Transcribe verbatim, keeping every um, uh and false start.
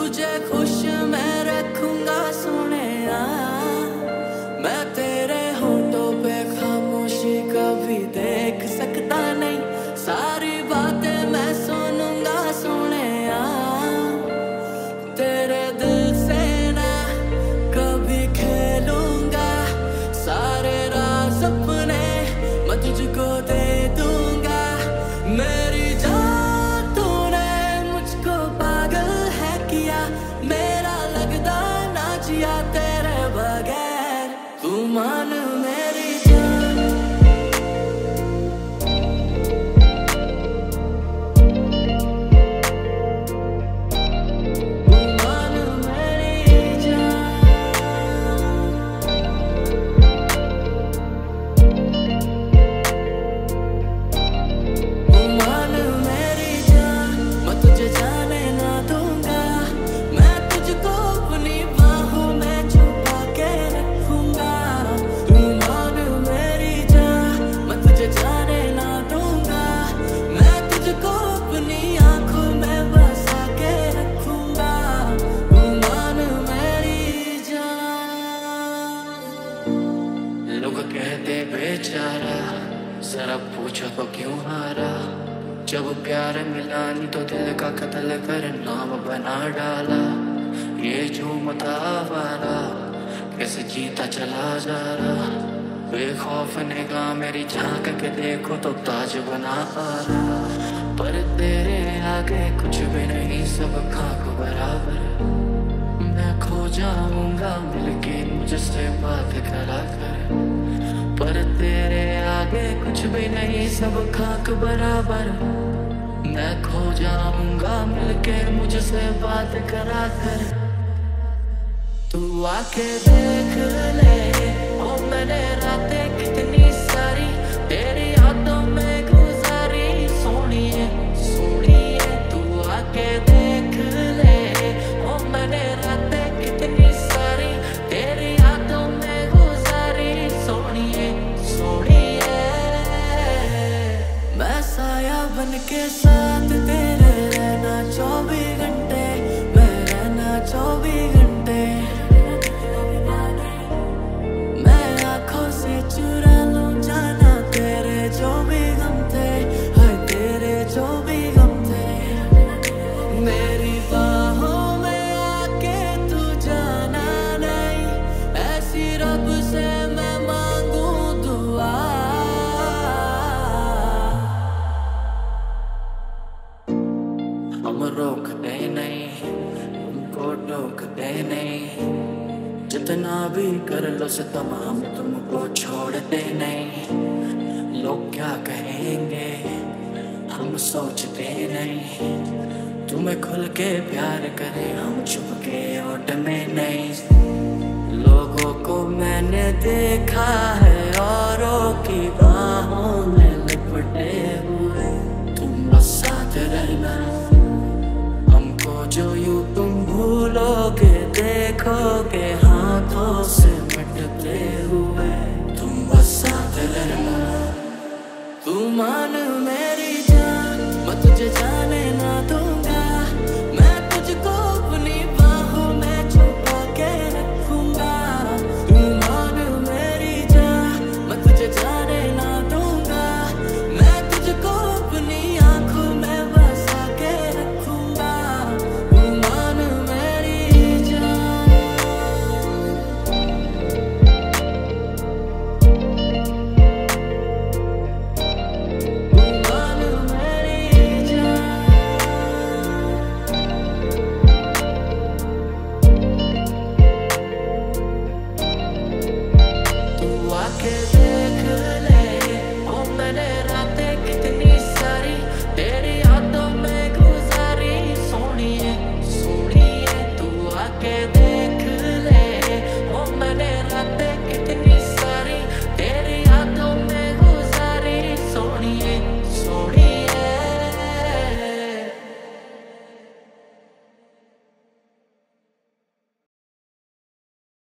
तुझे खुश मैं रखूंगा सोने आ, मैं तेरे होठों पे खामोशी कभी देख सकता नहीं, सारी बातें मैं सुनूंगा सोने आ, तेरे दिल से ना कभी खेलूंगा, सारे राज अपने मैं तुझको दे दूंगा। मेरी जान तूने मुझको पागल है किया, मेरा लगदा ना जिया तेरे बगैर, तू मान मेरी जान। तू मान मेरी जान। तू मान मेरी जान, मैं तुझे जाने ना दूंगा, मैं तुझको अपनी बाहों में छुपा के रखूंगा। तू मान मेरी जान, मैं तुझे जाने ना दूंगा, मैं तुझको अपनी आंखों में बसा के रखूंगा। तू मान मेरी जान। लोग कहते बेचारा, जरा पूछो तो क्यों हारा, जब प्यार मिला नहीं तो दिल का कत्ल कर नाम बना डाला। ये झूमता आवारा कैसे जीता चला जा रहा, बेखौफ निगाह मेरी झांक के देखो तो ताज बना आ रहा, पर तेरे आगे कुछ भी नहीं सब खाक बराबर। मैं खो जाऊंगा मिलके मुझसे बात करा कर, पर तेरे आगे कुछ भी नहीं सब खाक बराबर। मैं खो जाऊंगा मिलके मुझसे बात करा कर। तू आके देख ले ओ मैंने रातें कितनी सारी तेरी यादों में गुजारी, सोनिए सोनिए तू आके देख ले ओ मैंने रातें कितनी सारी तेरी यादों में गुजारी, सोनिए सोनिए। मैं साया बन के साथ तेरे रहना चौबीस घंटे, मैं रहना चौबीस घंटे, मैं आंखों से चुरा लूं जाना तेरे जो भी गम थे, हाय तेरे जो भी गम थे। मेरी बाहों में आके तू जाना नहीं, ऐसी रब से मैं मांगू दुआ। हम रोकते नहीं उनको टोकते नहीं, जितना भी कर लो सितम हम तुमको छोड़ते नहीं। लोग क्या कहेंगे हम सोचते नहीं, तुम्हें खुल के प्यार करें हम छुप के ओट में नहीं। लोगों को मैंने देखा है औरों की बाहों में लिपटे हुए, तुम बस साथ रहना हमको जो यूं तुम भूलोगे देखोगे हाथों से मिटते हुए, तुम बस साथ रहना। तू मान मेरी जान, मैं तुझे जाने ना दूंगा, मैं तुझको अपनी बाहों में छुपा के रखूंगा। तू मान मेरी जान, मैं तुझे जाने ना दूंगा, मैं तुझको अपनी आंखों में बसा के रखूंगा। तू मान मेरी जान। तू मान मेरी जान। तू आके देख ले ओ मैंने रातें कितनी सारी तेरी यादों में गुजारी, सोनिए सोनिए तू आके